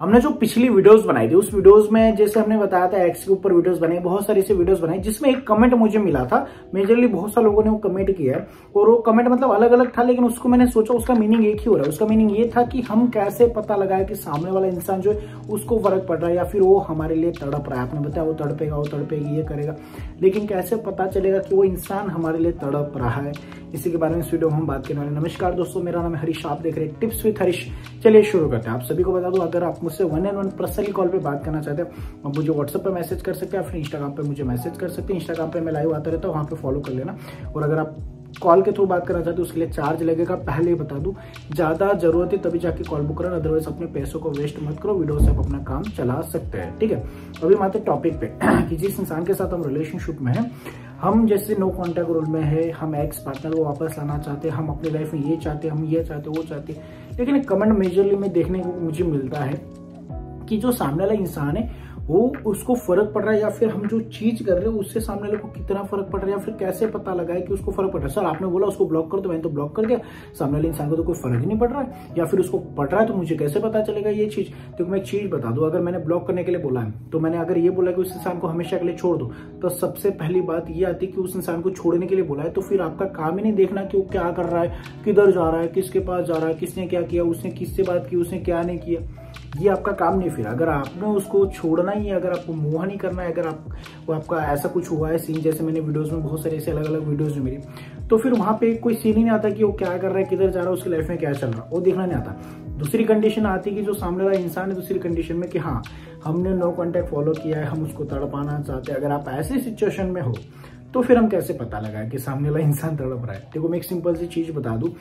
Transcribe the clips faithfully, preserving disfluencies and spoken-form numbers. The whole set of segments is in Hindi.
हमने जो पिछली वीडियोस बनाई थी उस वीडियोस में जैसे हमने बताया था एक्स के ऊपर वीडियोस बनाई, बहुत सारी ऐसी वीडियोस बनाई जिसमें एक कमेंट मुझे मिला था। मेजरली बहुत सारे लोगों ने वो कमेंट किया है और वो कमेंट मतलब अलग अलग था, लेकिन उसको मैंने सोचा उसका मीनिंग एक ही हो रहा है। उसका मीनिंग ये था कि हम कैसे पता लगाए कि सामने वाला इंसान जो है उसको फर्क पड़ रहा है या फिर वो हमारे लिए तड़प रहा है। आपने बताया वो तड़पेगा, वो तड़पेगी, ये करेगा, लेकिन कैसे पता चलेगा कि वो इंसान हमारे लिए तड़प रहा है, इसी के बारे में इस वीडियो में हम बात करने वाले। नमस्कार दोस्तों, मेरा नाम है हरीश, आप देख रहे हैं टिप्स विद हरीश। चलिए शुरू करते हैं। आप सभी को बता दूं, अगर आप मुझसे one and one personally call पे बात करना चाहते हैं, आप मुझे व्हाट्सएप पे मैसेज कर सकते हैं, फिर इंस्टाग्राम पे मुझे मैसेज कर सकते हैं। इंस्टाग्राम पे मैं लाइव आता रहता हूँ, वहाँ पे फॉलो कर लेना। और अगर आप कॉल के थ्रू बात करना चाहते हो उसके लिए चार्ज लगेगा, पहले ही बता दूं। ज्यादा जरूरत है तभी जाके कॉल बुक करना, अदरवाइज अपने पैसों को वेस्ट मत करो, वीडियो से आप अपना काम चला सकते हैं। ठीक है, अभी आते टॉपिक पे कि जिस इंसान के साथ हम रिलेशनशिप में हैं, हम जैसे नो कॉन्टैक्ट रूल में है, हम एक्स पार्टनर को वापस लाना चाहते हैं, हम अपनी लाइफ में ये चाहते हैं, हम ये चाहते हैं, वो चाहते हैं, लेकिन एक कमेंट मेजरली में देखने को मुझे मिलता है कि जो सामने वाला इंसान है वो उसको फर्क पड़ रहा है या फिर हम जो चीज कर रहे हैं उससे सामने वाले को कितना फर्क पड़ रहा है, या फिर कैसे पता लगाए कि उसको फर्क पड़ रहा है। सर आपने बोला उसको ब्लॉक कर दो, मैंने तो ब्लॉक कर दिया, सामने वाले इंसान को तो कोई फर्क ही नहीं पड़ रहा है, या फिर उसको पड़ रहा है तो मुझे कैसे पता चलेगा ये चीज। तो मैं एक चीज बता दूं, अगर मैंने ब्लॉक करने के लिए बोला है तो मैंने अगर ये बोला कि उस इंसान को हमेशा के लिए छोड़ दो, तो सबसे पहली बात ये आती है कि उस इंसान को छोड़ने के लिए बोला है तो फिर आपका काम ही नहीं देखना कि वो क्या कर रहा है, किधर जा रहा है, किसके पास जा रहा है, किसने क्या किया, उसने किससे बात की, उसने क्या नहीं किया, ये आपका काम नहीं। फिर अगर आपने उसको छोड़ना ही है, अगर आपको मुंह नहीं करना है, अगर आप वो आपका ऐसा कुछ हुआ है सीन, जैसे मैंने वीडियोस में बहुत सारे ऐसे अलग अलग वीडियोस में मेरी, तो फिर वहां पे कोई सीन ही नहीं आता कि वो क्या कर रहा है, किधर जा रहा है, उसकी लाइफ में क्या चल रहा है, वो देखना नहीं आता। दूसरी कंडीशन आती है कि जो सामने वाला इंसान है दूसरी कंडीशन में कि हाँ हमने नो कॉन्टैक्ट फॉलो किया है, हम उसको तड़पाना चाहते हैं। अगर आप ऐसे सिचुएशन में हो तो फिर हम कैसे पता लगाए कि सामने वाला इंसान तड़प रहा है। देखो मैं एक सिंपल सी चीज बता दूं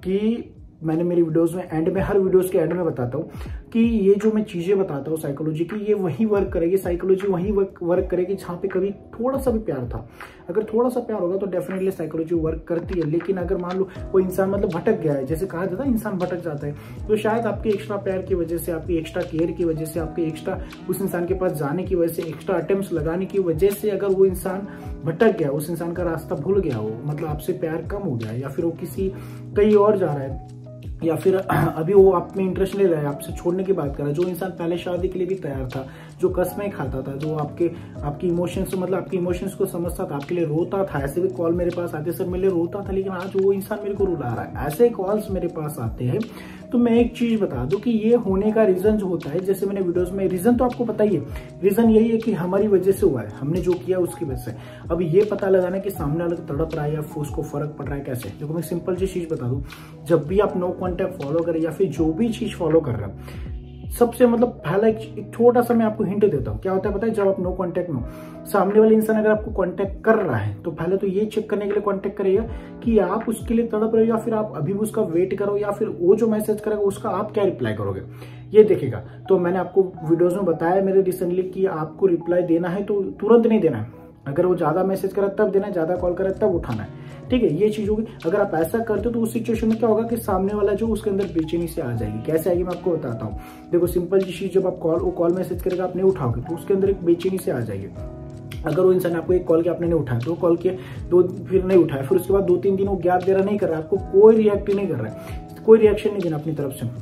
कि मैंने मेरी वीडियोस में एंड में, हर वीडियोस के एंड में बताता हूँ कि ये जो मैं चीजें बताता हूँ साइकोलॉजी की, ये वही वर्क करेगी, साइकोलॉजी वही वर्क वर्क करेगी जहाँ पे कभी थोड़ा सा भी प्यार था। अगर थोड़ा सा प्यार होगा तो डेफिनेटली साइकोलॉजी वर्क करती है। लेकिन अगर मान लो वो इंसान मतलब भटक गया है, जैसे कहा जाता है इंसान भटक जाता है, तो शायद आपके एक्स्ट्रा प्यार की वजह से, आपकी एक्स्ट्रा केयर की वजह से, आपके एक्स्ट्रा उस इंसान के पास जाने की वजह से, एक्स्ट्रा अटेम्प्ट्स लगाने की वजह से अगर वो इंसान भटक गया, उस इंसान का रास्ता भूल गया हो, मतलब आपसे प्यार कम हो गया, या फिर वो किसी कहीं और जा रहा है, या फिर अभी वो आप में इंटरेस्ट ले रहा है, आपसे छोड़ने की बात कर रहा है, जो इंसान पहले शादी के लिए भी तैयार था, जो कसमें खाता था, जो आपके आपकी इमोशंस मतलब आपकी इमोशंस को समझता था, आपके लिए रोता था। ऐसे भी कॉल मेरे पास आते, सर मेरे लिए रोता था लेकिन आज वो इंसान मेरे को रुला रहा है, ऐसे कॉल्स मेरे पास आते हैं। तो मैं एक चीज बता दूं कि ये होने का रीजन जो होता है, जैसे मैंने वीडियोस में, रीजन तो आपको पता ही है, रीजन यही है कि हमारी वजह से हुआ है, हमने जो किया उसकी वजह से। अब ये पता लगाना कि सामने वाले को तड़प रहा है या उसको फर्क पड़ रहा है कैसे। देखो मैं सिंपल सी चीज बता दूं, जब भी आप नो कॉन्टैक्ट फॉलो करें या फिर जो भी चीज फॉलो कर रहे हैं, सबसे मतलब पहला एक छोटा सा मैं आपको हिंट देता हूँ। क्या होता है पता है, जब आप नो कांटेक्ट में हो, सामने वाले इंसान अगर आपको कांटेक्ट कर रहा है तो पहले तो ये चेक करने के लिए कांटेक्ट करेगा कि आप उसके लिए तड़प रहे हो या फिर आप अभी भी उसका वेट करो, या फिर वो जो मैसेज करेगा उसका आप क्या रिप्लाई करोगे, ये देखेगा। तो मैंने आपको वीडियोज में बताया मेरे रिसेंटली कि आपको रिप्लाई देना है तो तुरंत नहीं देना है, अगर वो ज्यादा मैसेज करे तब देना है, ज्यादा कॉल करे तब उठाना है। ठीक है, ये चीज होगी। अगर आप ऐसा करते हो तो उस सिचुएशन में क्या होगा कि सामने वाला जो उसके अंदर बेचैनी से आ जाएगी। कैसे आएगी मैं आपको बताता हूँ। देखो सिंपल चीज, जब आप कॉल वो कॉल मैसेज करेगा आप नहीं उठाओगे तो उसके अंदर एक बेचैनी से आ जाएगी। अगर वो इंसान आपको एक कॉल किया आपने नहीं उठाया, दो कॉल किए, दो फिर नहीं उठाया, फिर उसके बाद दो तीन दिन वो गैप दे रहा नहीं कर रहा है, आपको कोई रिएक्ट ही नहीं कर रहा है, कोई रिएक्शन नहीं देना अपनी तरफ से,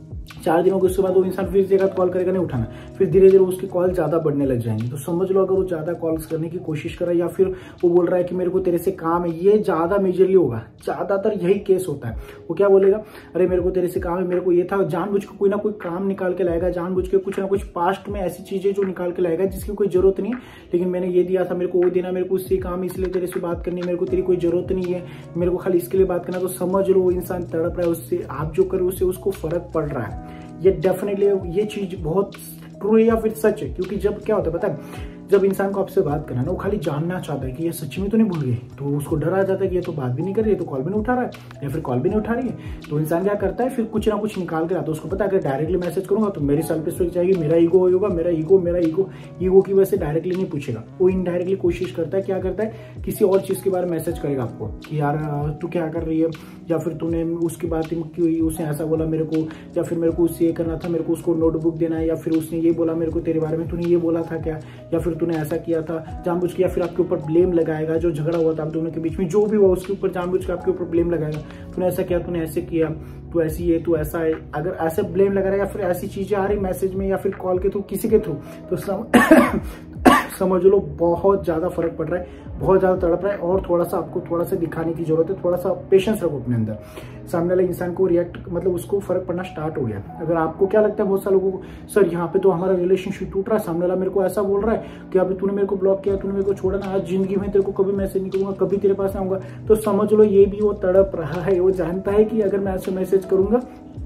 चार दिनों के उसके बाद वो इंसान फिर जगह कॉल करेगा नहीं उठाना, फिर धीरे धीरे उसकी कॉल ज्यादा बढ़ने लग जाएंगी। तो समझ लो अगर वो ज्यादा कॉल्स करने की कोशिश कर रहा है या फिर वो बोल रहा है कि मेरे को तेरे से काम है, ये ज्यादा मेजरली होगा, ज्यादातर यही केस होता है। वो क्या बोलेगा, अरे मेरे को तेरे से काम है, मेरे को ये था, जानबूझ के कोई ना कोई काम निकाल के लाएगा, जानबूझ के कुछ ना कुछ पास्ट में ऐसी चीजें जो निकाल के लाएगा जिसकी कोई जरूरत नहीं है, लेकिन मैंने ये दिया था, मेरे को वो देना, मेरे को उससे काम, इसलिए तेरे से बात करनी है, मेरे को तेरी कोई जरूरत नहीं है, मेरे को खाली इसके लिए बात करना। तो समझ लो वो इंसान तड़प रहा है, उससे आप जो करो उससे उसको फर्क पड़ रहा है। ये डेफिनेटली ये चीज बहुत ट्रू है या फिर सच है, क्योंकि जब क्या होता है पता है, जब इंसान को आपसे बात करना है वो खाली जानना चाहता है कि ये सच में तो नहीं भूल गई, तो उसको डर आ जाता है कि ये तो बात भी नहीं कर रही है, तो कॉल भी नहीं उठा रहा है या फिर कॉल भी नहीं उठा रही है। तो इंसान क्या करता है, फिर कुछ ना कुछ निकाल के आता है। उसको पता है अगर डायरेक्टली मैसेज करूंगा तो मेरी सेल्फ रिस्पेक्ट जाएगी, मेरा ईगो होगा, मेरा ईगो मेरा ईगो ईगो की वजह से डायरेक्टली नहीं पूछेगा, वो इनडायरेक्टली कोशिश करता है, क्या करता है, किसी और चीज के बारे में मैसेज करेगा आपको कि यार तू क्या कर रही है, या फिर तूने उसकी बात क्यों, उसने ऐसा बोला मेरे को, या फिर मेरे को उससे ये करना था, मेरे को उसको नोटबुक देना है, या फिर उसने ये बोला मेरे को तेरे बारे में, तूने ये बोला था क्या, या फिर तूने ऐसा किया था जानबूझ के, या फिर आपके ऊपर ब्लेम लगाएगा, जो झगड़ा हुआ था आप दोनों के बीच में जो भी हुआ उसके ऊपर जानबूझ के आपके ऊपर ब्लेम लगाएगा, तूने ऐसा किया, तूने ऐसे किया, तू ऐसी है, तू ऐसा है। अगर ऐसे ब्लेम लगा रहा है या फिर ऐसी चीजें आ रही मैसेज में या फिर कॉल के थ्रू किसी के थ्रू, तो सम... समझ लो बहुत ज्यादा फर्क पड़ रहा है, बहुत ज्यादा तड़प रहा है, और थोड़ा सा आपको थोड़ा सा दिखाने की जरूरत है, थोड़ा सा पेशेंस रखो अपने अंदर। सामने वाले इंसान को रिएक्ट मतलब उसको फर्क पड़ना स्टार्ट हो गया। अगर आपको क्या लगता है बहुत सारे लोगों को, सर यहाँ पे तो हमारा रिलेशनशिप टूट रहा है, सामने वाला मेरे को ऐसा बोल रहा है कि अभी तूने मेरे को ब्लॉक किया, तूने मेरे को छोड़ा ना, आज जिंदगी में तेरे को कभी मैसेज नहीं करूंगा, कभी तेरे पास आऊंगा, तो समझ लो ये भी वो तड़प रहा है। वो जानता है कि अगर मैं ऐसे मैसेज करूंगा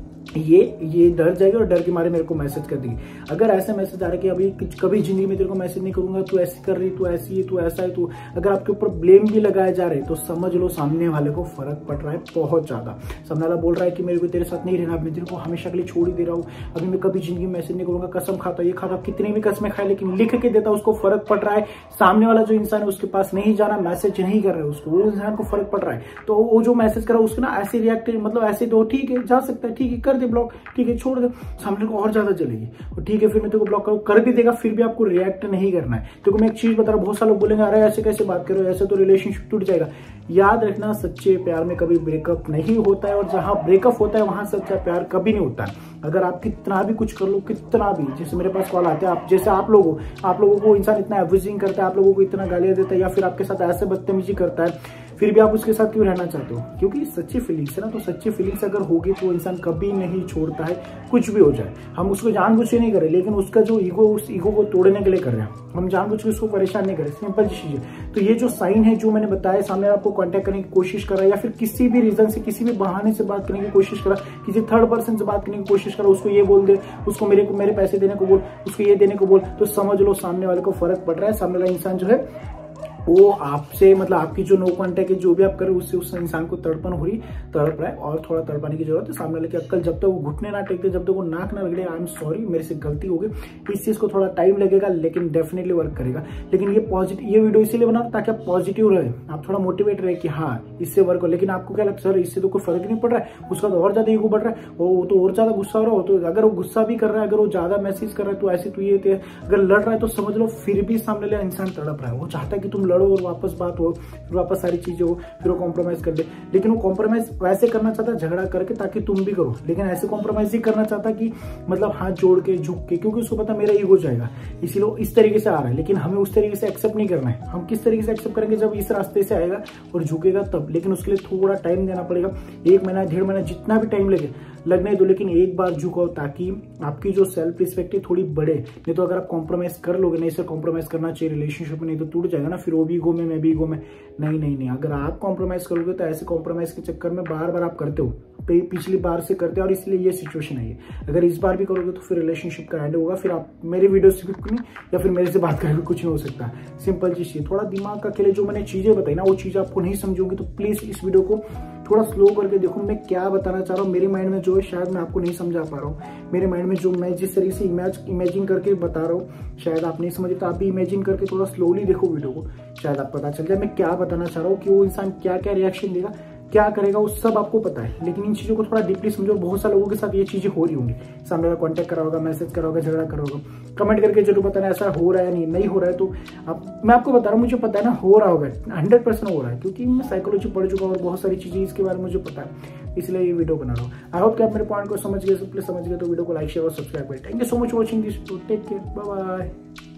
ये ये डर जाएगी और डर के मारे मेरे को मैसेज कर देगी। अगर ऐसा मैसेज आ रहा है कि अभी कभी जिंदगी में तेरे को मैसेज नहीं करूंगा, तू ऐसी कर रही, तू ऐसी है, तू ऐसा है, तू, अगर आपके ऊपर ब्लेम भी लगाए जा रहे हैं तो समझ लो सामने वाले को फर्क पड़ रहा है बहुत ज्यादा। सामने वाला बोल रहा है कि मेरे को तेरे साथ नहीं रहना, मैं तेरे को हमेशा के लिए छोड़ ही दे रहा हूँ, अभी मैं कभी जिंदगी में मैसेज नहीं करूंगा, कसम खाता, ये खाता, कितनी भी कसमें खाए, लेकिन लिख के देता उसको फर्क पड़ रहा है। सामने वाला जो इंसान है उसके पास नहीं जाना, मैसेज नहीं कर रहा है उसको, वो इंसान को फर्क पड़ रहा है, तो वो जो मैसेज कर रहा है उसके ना ऐसे रिएक्ट मतलब ऐसे, तो ठीक है जा सकता है, ठीक है कर दे ब्लॉक, ठीक है छोड़ दे, सामने को और ज्यादा चलेगी, और ठीक है फिर मैं तेरे को ब्लॉक करूँ, कर भी देगा, फिर भी आपको रिएक्ट नहीं करना है। देखो मैं एक चीज बता रहा हूँ, बहुत सारे लोग बोलेंगे अरे ऐसे कैसे बात करो, ऐसे तो रिलेशनशिप टूट जाएगा। याद रखना सच्चे प्यार में कभी ब्रेकअप नहीं होता है, और जहां ब्रेकअप होता है वहां सच्चा प्यार कभी नहीं होता है। अगर आप कितना भी कुछ कर लो, कितना भी, जैसे मेरे पास कॉल आते हैं, आप जैसे आप लोगों आप लोगों को इंसान इतना एब्यूजिंग करता है, आप लोगों को इतना गालियां देता है, या फिर आपके साथ ऐसे बदतमीजी करता है, फिर भी आप उसके साथ क्यों रहना चाहते हो? क्योंकि सच्ची फीलिंग्स है ना, तो सच्ची फीलिंग्स अगर होगी तो इंसान कभी नहीं छोड़ता है, कुछ भी हो जाए। हम उसको जानबूझ के नहीं कर रहे, लेकिन उसका जो ईगो, उस ईगो को तोड़ने के लिए कर रहे हैं, हम जानबूझ के उसको परेशान नहीं कर रहे, सिंपल चीज है। तो ये जो साइन है जो मैंने बताया, सामने आपको कांटेक्ट करने की कोशिश कर रहा है, या फिर किसी भी रीजन से, किसी भी बहाने से बात करने की कोशिश कर रहा है, किसी थर्ड पर्सन से बात करने की कोशिश कर रहा है, उसको ये बोल दे, उसको मेरे को मेरे पैसे देने को बोल, उसको ये देने को बोल, तो समझ लो सामने वाले को फर्क पड़ रहा है। सामने वाला इंसान जो है वो आपसे मतलब आपकी जो नो कॉन्टेक्ट है, जो भी आप कर रहे हो, उससे उस इंसान को तड़पन हो रही, तड़प रहा है, और थोड़ा तड़पाने की जरूरत है। सामने वाले की अक्ल जब तक वो घुटने ना टेकते, जब तक वो नाक ना रगड़े, आई एम सॉरी मेरे से गलती हो गई, इस चीज को थोड़ा टाइम लगेगा, लेकिन डेफिनेटली वर्क करेगा। लेकिन ये पॉजिटिव, ये वीडियो इसीलिए बना ताकि आप पॉजिटिव रहे, आप थोड़ा मोटिवेट रहे कि हाँ इससे वर्क हो। लेकिन आपको क्या लगता है सर इससे तो कोई फर्क नहीं पड़ रहा है, उसका तो और ज्यादा ईगो बढ़ रहा है, वो तो और ज्यादा गुस्सा हो रहा हो, तो अगर वो गुस्सा भी कर रहा है, अगर वो ज्यादा मैसेज कर रहा है, तो ऐसे तो ये अगर लड़ रहा है, तो समझ लो फिर भी सामने वाला इंसान तड़प रहा है। वो चाहता है कि तुम लड़ो और वापस बात हो, फिर वापस सारी चीजें हो, फिर वो कॉम्प्रोमाइज कर दे, लेकिन वो कॉम्प्रोमाइज वैसे करना चाहता है झगड़ा करके ताकि तुम भी करो, लेकिन ऐसे कॉम्प्रोमाइज ही करना चाहता कि मतलब हाथ जोड़ के झुक के, क्योंकि उसको पता मेरा ईगो जाएगा, इसीलिए इस तरीके से आ रहा है। लेकिन हमें उस तरीके से एक्सेप्ट नहीं करना है। हम किस तरीके से एक्सेप्ट करेंगे? जब इस रास्ते से आएगा और झुकेगा तब, लेकिन उसके लिए थोड़ा टाइम देना पड़ेगा, एक महीना डेढ़ महीना जितना भी टाइम लगे लगने दो, लेकिन एक बार झुकाओ ताकि आपकी जो सेल्फ रिस्पेक्ट है थोड़ी बढ़े। नहीं तो अगर आप कॉम्प्रोमाइज कर लोगे, नहीं सर कॉम्प्रोमाइज करना चाहिए रिलेशनशिप में, नहीं तो टूट जाएगा ना, फिर वो भी ईगो में मैं भी ईगो में, नहीं नहीं नहीं। अगर आप कॉम्प्रोमाइज करोगे तो ऐसे कॉम्प्रोमाइज के चक्कर में बार बार आप करते हो, पिछली बार से करते हो, और इसलिए ये सिचुएशन है। अगर इस बार भी करोगे तो फिर रिलेशनशिप का एंड होगा, फिर आप मेरे वीडियो से भी नहीं, या फिर मेरे से बात करके कुछ नहीं हो सकता। सिंपल चीज है, थोड़ा दिमाग का खेले। जो मैंने चीजें बताई ना वो चीज आपको नहीं समझोगे तो प्लीज इस वीडियो को थोड़ा स्लो करके देखो, मैं क्या बताना चाह रहा हूँ। मेरे माइंड में जो है शायद मैं आपको नहीं समझा पा रहा हूँ, मेरे माइंड में जो मैं जिस तरीके से इमेज इमेजिन करके बता रहा हूँ शायद आप नहीं समझे, तो आप भी इमेजिन करके थोड़ा स्लोली देखो वीडियो को, शायद आप पता चल जाए मैं क्या बताना चाह रहा हूँ, कि वो इंसान क्या क्या रिएक्शन देगा, क्या करेगा, वो सब आपको पता है। लेकिन इन चीजों को थोड़ा डीपली समझो। बहुत सारे लोगों के साथ ये चीजें हो रही होंगी, सामने वाला कॉन्टेक्ट करा होगा, मैसेज करा होगा, झगड़ा करा होगा, कमेंट करके जरूर बताना ऐसा हो रहा है, नहीं नहीं हो रहा है तो आप, मैं आपको बता रहा हूँ मुझे पता है ना हो रहा होगा, हंड्रेड परसेंट हो रहा है, क्योंकि मैं साइकोलॉजी पढ़ चुका हूँ और बहुत सारी चीजें इसके बारे में मुझे पता है, इसलिए ये वीडियो बना रहा हूँ। आई होप कि आप मेरे पॉइंट को समझ गए, प्लीज समझ गए तो वीडियो को लाइक शेयर और सब्सक्राइब करें। Thank you so much watching this, take care, bye bye.